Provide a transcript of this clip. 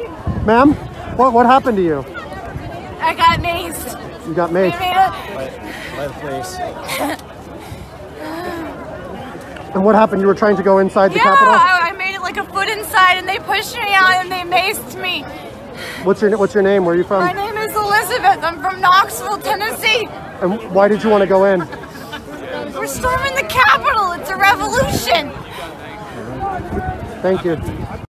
Ma'am, what happened to you? I got maced. You got maced. Please. And what happened? You were trying to go inside the Yeah, Capitol? I made it like a foot inside and they pushed me out and they maced me. What's your name? Where are you from? My name is Elizabeth. I'm from Knoxville, Tennessee. And why did you want to go in? We're storming the Capitol. It's a revolution. Thank you.